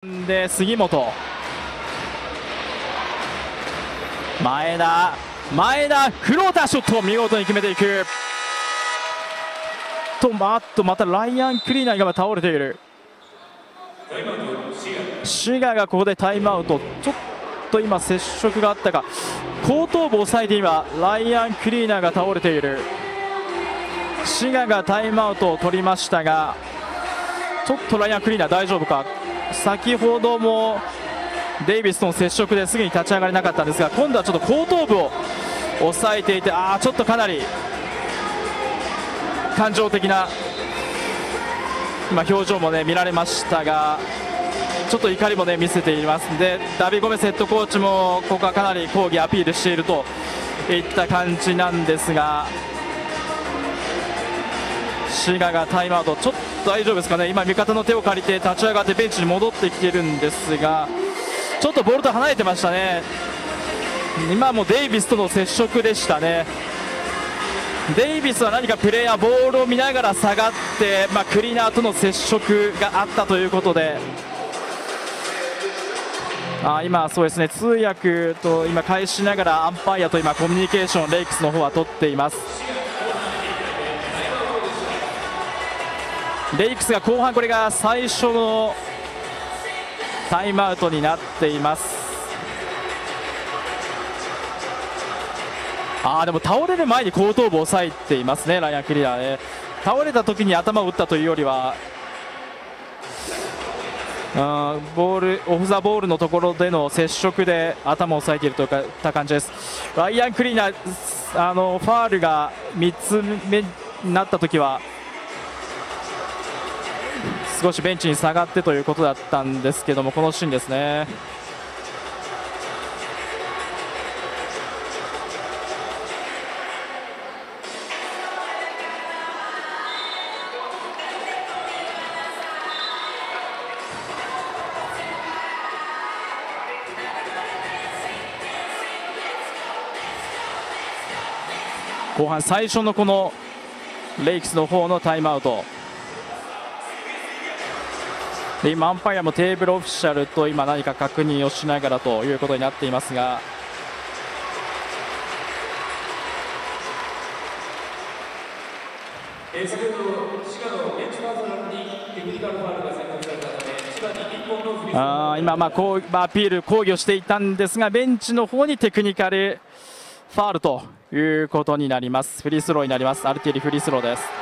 で杉本、前田フローターショットを見事に決めていくと、またライアン・クリーナーが倒れている。シガがここでタイムアウト。ちょっと今接触があったか、後頭部を押さえて今ライアン・クリーナーが倒れている。シガがタイムアウトを取りましたが、ちょっとライアン・クリーナー大丈夫か。先ほどもデイビスとの接触ですぐに立ち上がれなかったんですが、今度はちょっと後頭部を押さえていて、ちょっとかなり感情的な表情も見られましたが、ちょっと怒りも見せていますので、ダビ・ゴメスヘッドコーチもここはかなり抗議アピールしているといった感じなんですが、シガがタイムアウト。ちょっと大丈夫ですかね。今味方の手を借りて立ち上がってベンチに戻ってきているんですが、ちょっとボールと離れてましたね。今もデイビスとの接触でしたね。デイビスは何かプレーヤーボールを見ながら下がって、クリーナーとの接触があったということで、今そうですね、通訳と今返しながらアンパイアと今コミュニケーションレイクスの方は取っています。レイクスが後半これが最初のタイムアウトになっています。でも倒れる前に後頭部を押さえていますね、ライアン・クリーナーね。倒れた時に頭を打ったというよりは、ボールオフ・ザ・ボールのところでの接触で頭を押さえているといった感じです。ライアン・クリーナー、ファールが3つ目になった時は少しベンチに下がってということだったんですけども、このシーンですね。後半最初のこのレイクスの方のタイムアウトで、今アンパイアもテーブルオフィシャルと今何か確認をしながらということになっていますが、今アピール抗議をしていたんですが、ベンチの方にテクニカルファウルということになります。フリースローになります。アルティエリフリースローです。